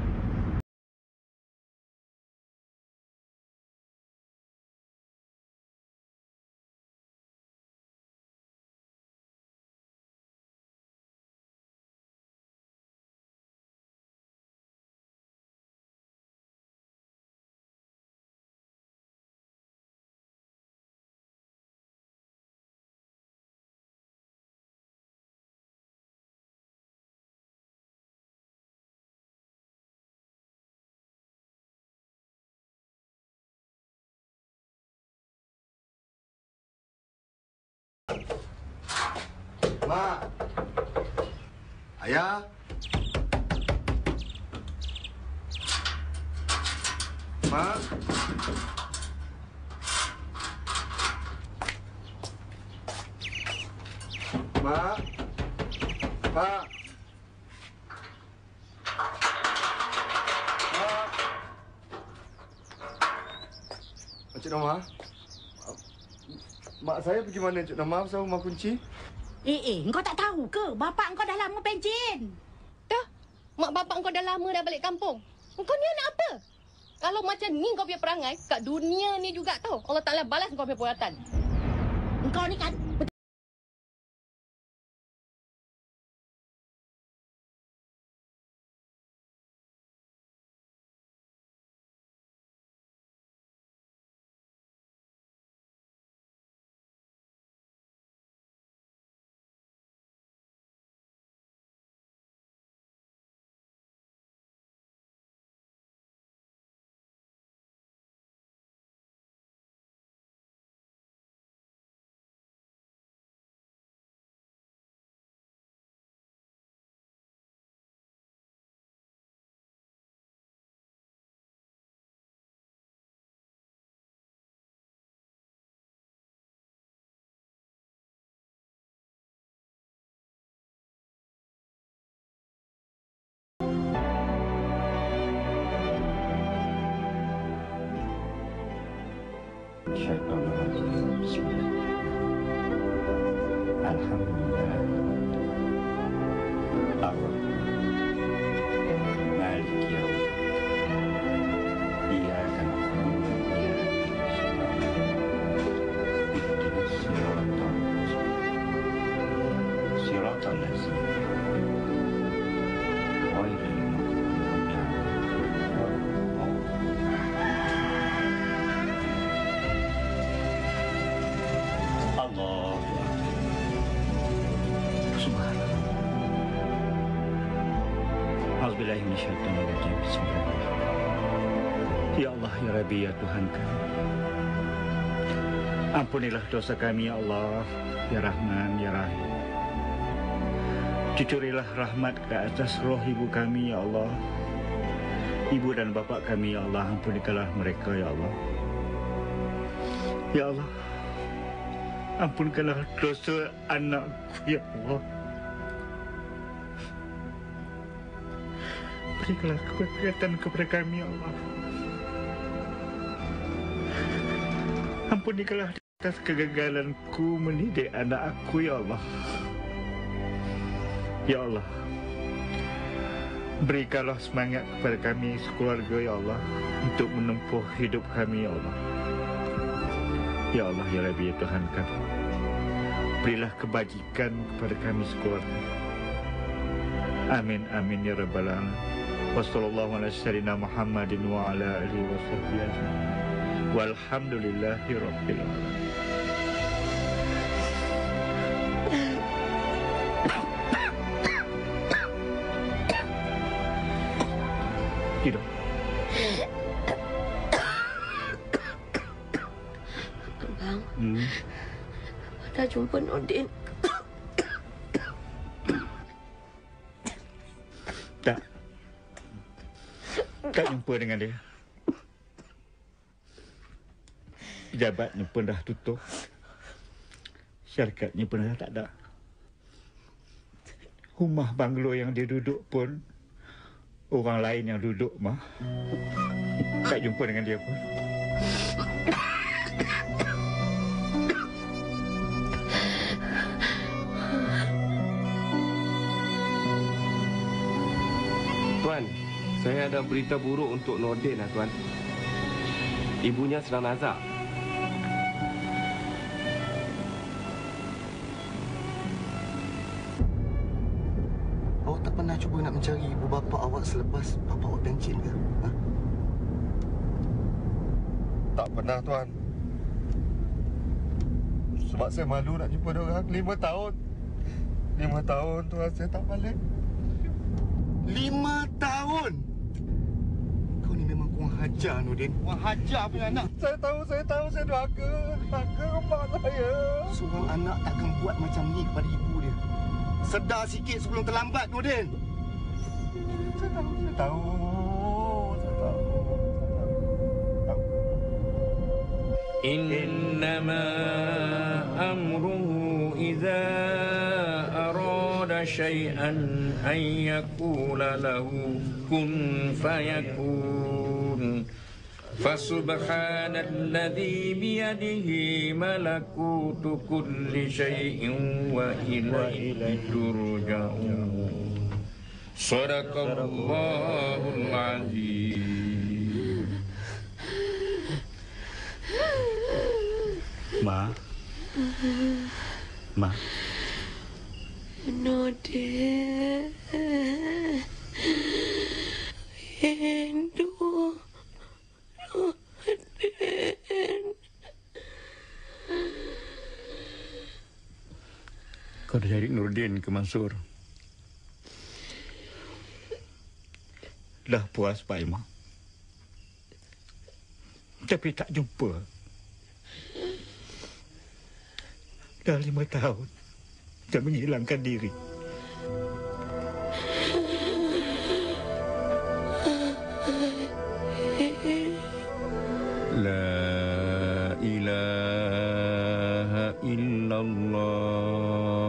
Mak. Ayah. Mak. Mak. Mak. Cik Nama. Mak saya pergi mana Cik Nama pasal rumah kunci? Engkau tak tahu ke? Bapak engkau dah lama pencen. Dah? Mak bapak engkau dah lama dah balik kampung. Engkau ni anak apa? Kalau macam ni kau punya perangai, kat dunia ni juga tau. Allah Ta'ala balas kau punya perbuatan. Engkau ni kan... Alhamdulillah. Malik yaumid. Iyyaka na'budu wa iyyaka nasta'in. Ihdinas siratal ladzina ghairil maghdubi 'alaihim. Allah. Auzubillahi minasyaitonirrajim. Bismillahirrahmanirrahim. Ya Allah, ya Rabbi, ya Tuhan kami. Ampunilah dosa kami, ya Allah, ya Rahman, ya Rahim. Cucurilah rahmat ke atas roh ibu kami, ya Allah. Ibu dan bapa kami, ya Allah, ampunikanlah mereka, ya Allah. Ya Allah, ampunkanlah dosa anakku, ya Allah. Berikanlah keberkatan kepada kami, ya Allah. Ampunikanlah atas kegagalanku mendidik anak aku, ya Allah. Ya Allah, berikanlah semangat kepada kami sekeluarga, ya Allah, untuk menempuh hidup kami, ya Allah. Ya Allah, ya Rabbi, ya Tuhan kami, berilah kebajikan kepada kami sekeluarga. Amin, amin, ya Rabbal Alamin. Wassallallahu ala sayyidina Muhammadin wa ala alihi wa sahbihi ajma'in. Walhamdulillahi rabbil alamin. Tidak. Abang, dah jumpa Nordin. Tak jumpa dengan dia. Pejabatnya pun dah tutup. Syarikatnya pun dah tak ada. Rumah banglo yang dia duduk pun orang lain yang duduk mah. Tak jumpa dengan dia pun. Tuan, saya ada berita buruk untuk Nordin lah, Tuan. Ibunya sedang nazak. Awak tak pernah cuba nak mencari ibu bapa awak selepas bapa awak pencen ke? Ha? Tak pernah, Tuan. Sebab saya malu nak jumpa dia orang. 5 tahun. 5 tahun, Tuan, saya tak balik. 5 tahun? Kau ni memang kurang hajar, Nordin. Kurang hajar punya anak. Saya tahu. Saya derhaka mak saya. Seorang anak takkan buat macam ni kepada ibu dia. Sedar sikit sebelum terlambat, Nordin. Saya tahu. Innama amruhu idza arada syai'an an yaqula lahu kun fayakun. Fasubhanalladzi biyadihi malakutu kulli syai'in wa ilaihi turja'un. Shadaqallahul azim. Ma. Ma. Nodin. Endo. Kau dah cari Nurdin ke Mansur? Dah puas Pak Imam. Tapi tak jumpa. Dah 5 tahun dia menghilangkan diri. La ilaha illallah.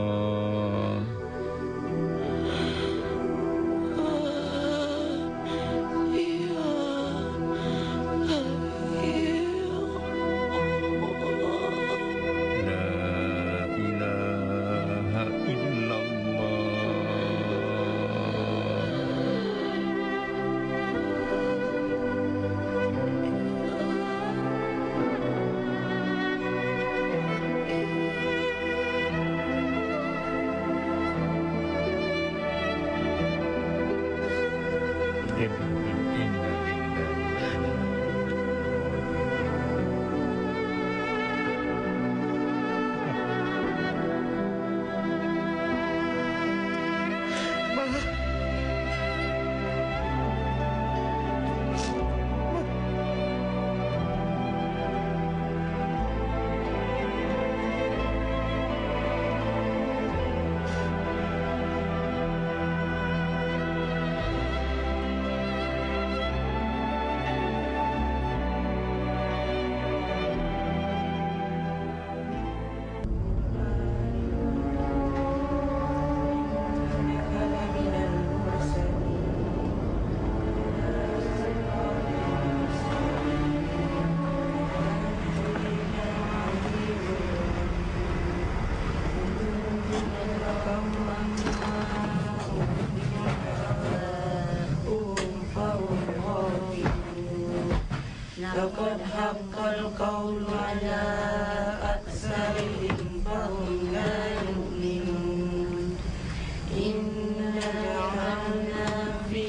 لقد حق القول على أكثرهم فهم لا يؤمنون إنا جعلنا في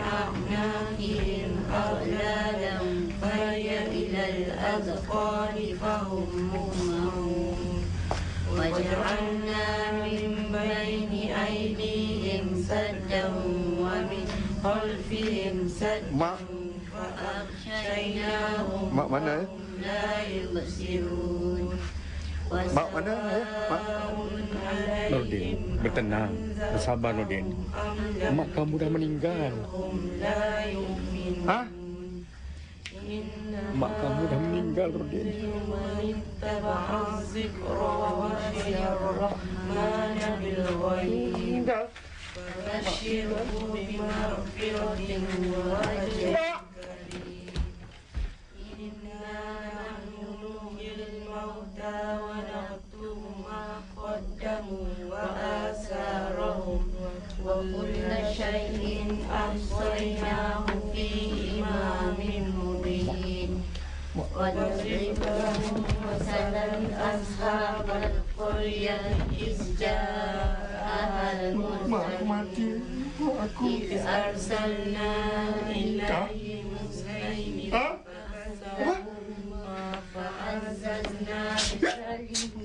أعناقهم أغلالا فهي إلى الأذقان فهم مقمحون وجعلنا من بين أيديهم سدا ومن خلفهم سدا Mak mana? Mak mana? Mak. Nurdin, bertenang, bersabar Nurdin. Mak kamu dah meninggal. Hah? Mak kamu dah meninggal Nurdin. Meninggal. ونكتب ما قدموا وآثارهم وكل شيء أحصيناه في إمام مبين واضرب لهم مثلا أصحاب القرية إذ جاءها المرسلون إذ أرسلنا إليهم اثنين فعززنا بثالث.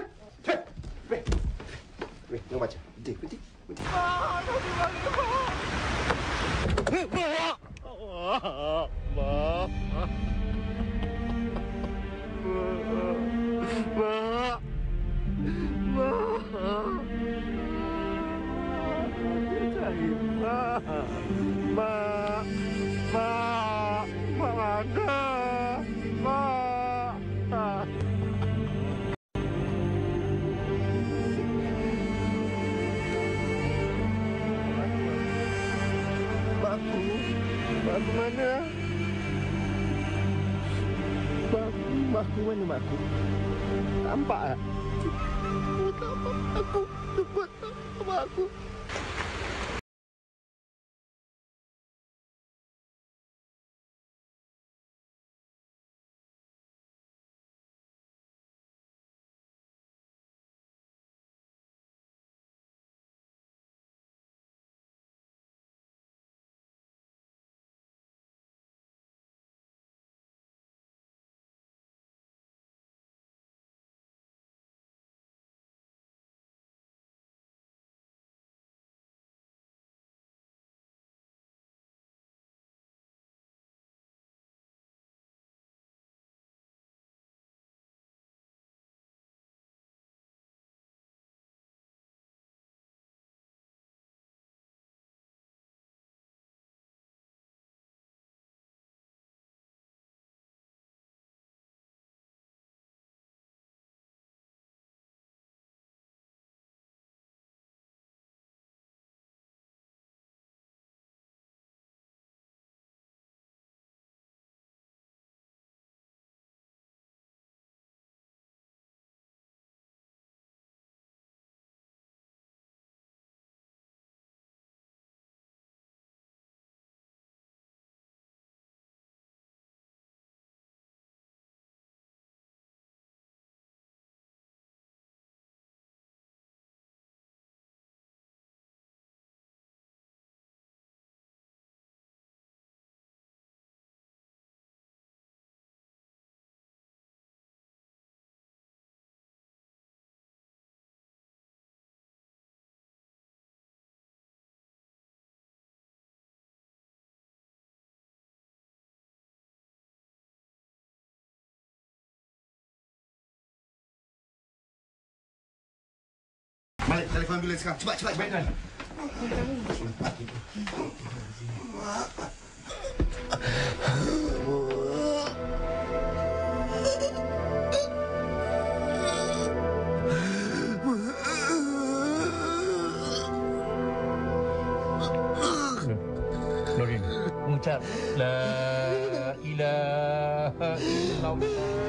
Tengok baca. Berhenti. Mak mana? Mak aku mana mak aku? Nampak tak? Aku cepat mak aku. Balik, telefon ambulans sekarang. Cepat, cepat. Baik, Tuan. Nurin, mengucap La ilaha illallah.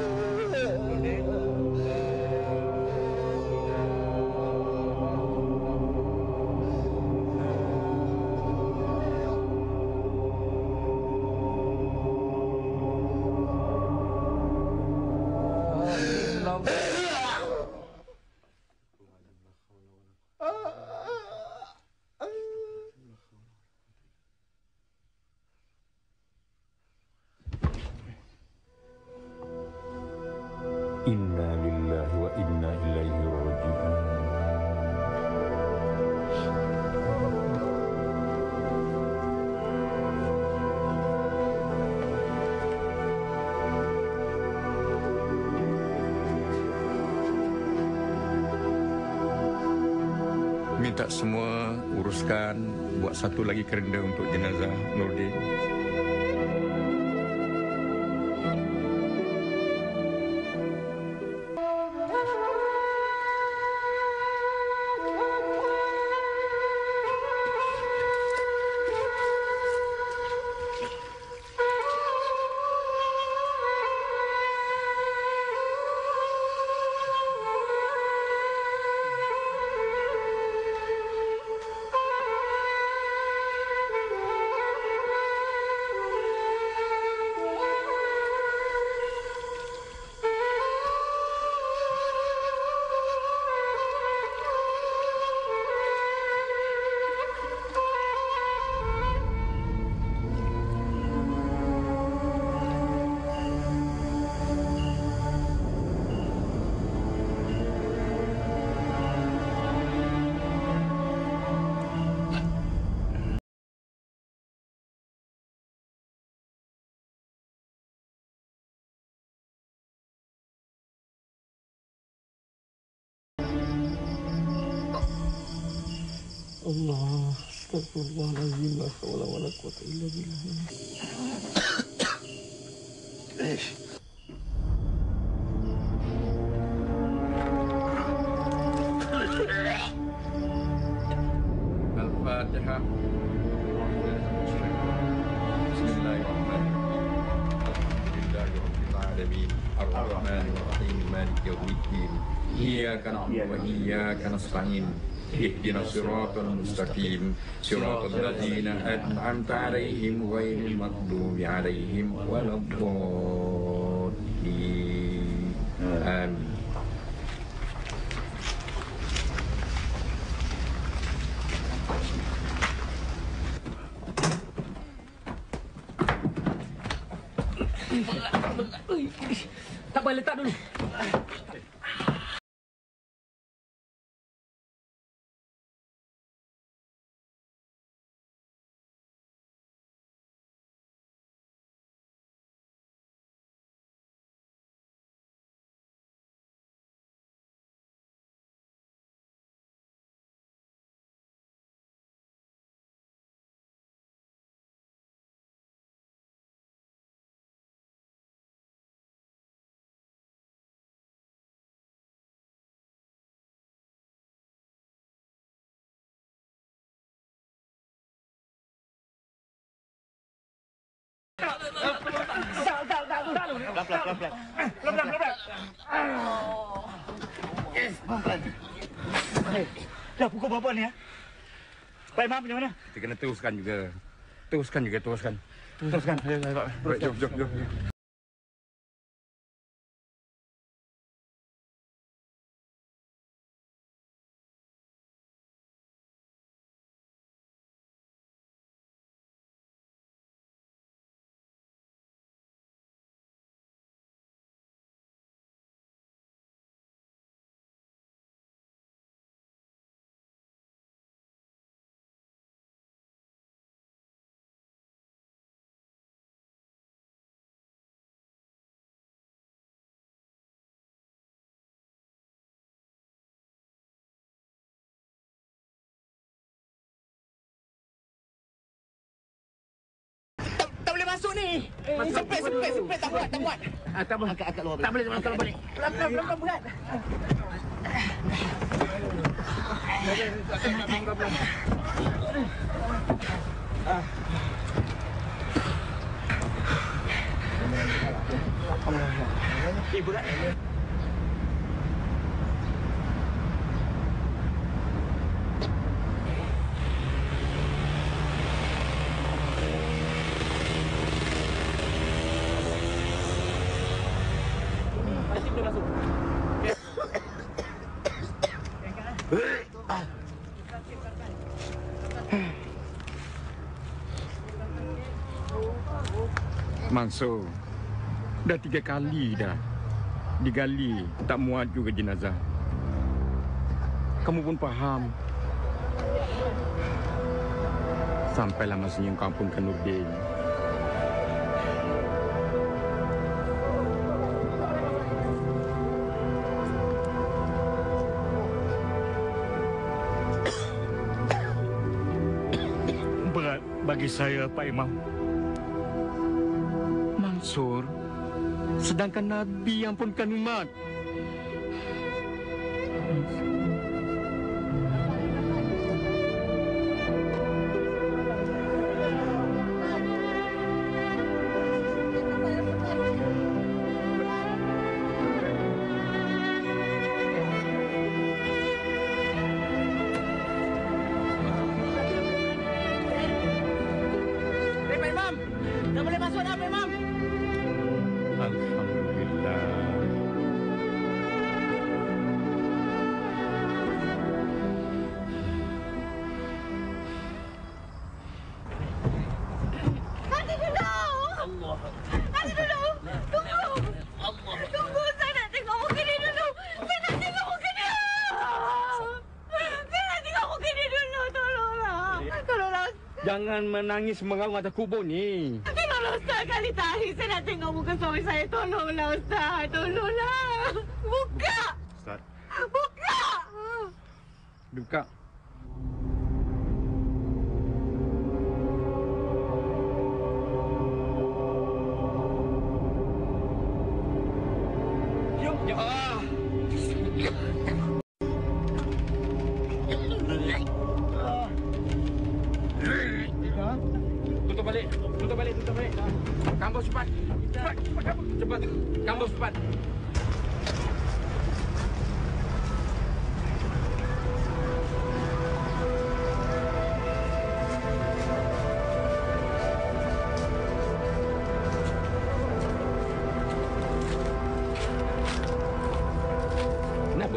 Inna lillahi wa inna ilaihi raji'un. Minta semua uruskan buat satu lagi kerenda untuk jenazah Nordin. Allah, astagfirullahaladzim, la hawla wa la quwwata illa billah. Al-Fatihah. Bismillahirrahmanirrahim. Alhamdulillahirabbil alamin. Ar-Rahman Bismillahirrahmanirrahim. Maliki yaumiddin. Iyyaka na'budu wa iyyaka nasta'in. Ihdinas siratal mustaqim. Siratal ladzina an'amta 'alaihim ghairil maghdubi 'alaihim waladdallin. Amin. Tak apa, letak dulu. Dah pukul berapa ni ya? Pak Imam macam mana? Kita kena teruskan juga. Teruskan. Baik, jom. Masuk ni. Sempit tak buat. Tak boleh. Angkat luar balik. Tak boleh kalau balik. Pelan buat. Ibu dah. Mansur, dah 3 kali dah digali, tak muat juga jenazah. Kamu pun faham. Sampailah masanya kau ampunkan Nurdin. Berat bagi saya, Pak Imam. Mansur, sedangkan Nabi ampunkan umat. Pak Imam, dah boleh masuk dah, Pak Imam. Alhamdulillah. Nanti dulu. Nanti dulu. Tunggu. Tunggu, saya nak tengok muka dia dulu. Saya nak tengok muka dia. Saya nak tengok muka dia dulu. Tolonglah. Jangan menangis mengaung atas kubur ni. Tolonglah Ustaz, kali terakhir saya nak tengok muka suami saya. Tolonglah Ustaz, tolonglah. Buka. Ustaz. Buka. Buka. Tutup balik. Kampus cepat. Cepat. Kampus cepat.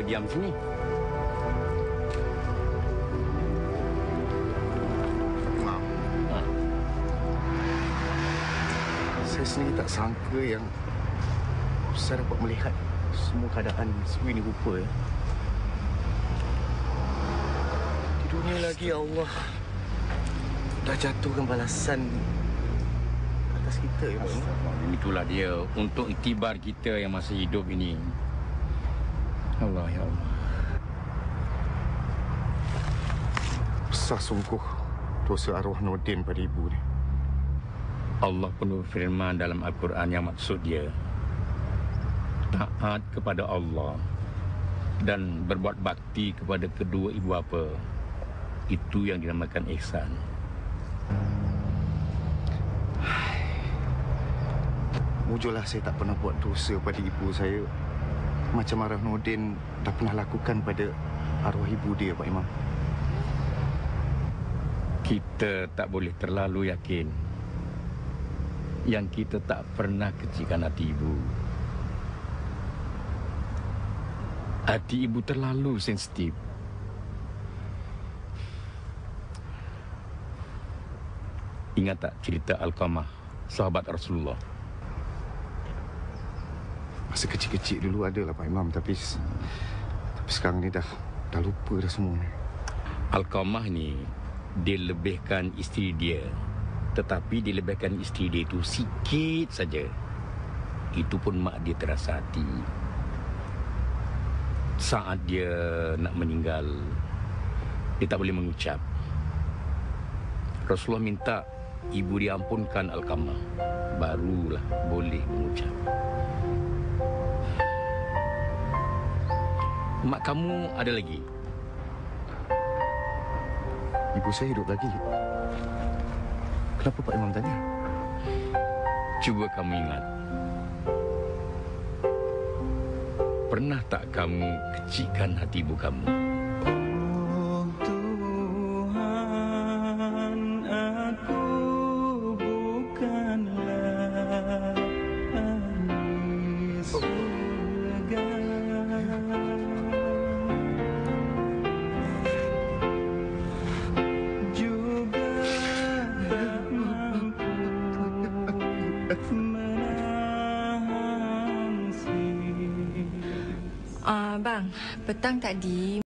diam sini. Maaf. Saya sendiri tak sangka yang saya dapat melihat semua keadaan sebegini rupa. Di dunia lagi Allah dah jatuhkan balasan atas kita, ya, Pak. Itulah dia untuk iktibar kita yang masih hidup ini. Allah, ya Allah. Besar sungguh dosa arwah Nordin pada ibu ni. Allah pun berfirman dalam Al-Quran yang maksud dia taat kepada Allah dan berbuat bakti kepada kedua ibu bapa. Itu yang dinamakan ihsan. Mujurlah saya tak pernah buat dosa pada ibu saya macam arwah Nordin dah pernah lakukan pada arwah ibu dia, Pak Imam. Kita tak boleh terlalu yakin yang kita tak pernah kecilkan hati ibu. Hati ibu terlalu sensitif. Ingat tak cerita Alqamah, sahabat Rasulullah? Masa kecil-kecil dulu adalah, Pak Imam, tapi sekarang ni dah lupa dah semua ni. Alqamah ni dilebihkan isteri dia, tetapi dilebihkan isteri dia itu sikit saja. Itu pun mak dia terasa hati. Saat dia nak meninggal, dia tak boleh mengucap. Rasulullah minta ibu dia ampunkan Alqamah, barulah boleh mengucap. Mak kamu ada lagi? Ibu saya hidup lagi. Kenapa Pak Imam tanya? Cuba kamu ingat. Pernah tak kamu kecilkan hati ibu kamu? Bang, petang tadi